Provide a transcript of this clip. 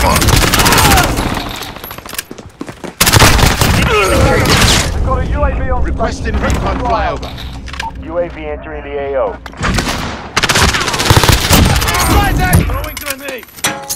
We've got a UAV on Requesting recon flyover. UAV entering the AO. Right, throwing grenade.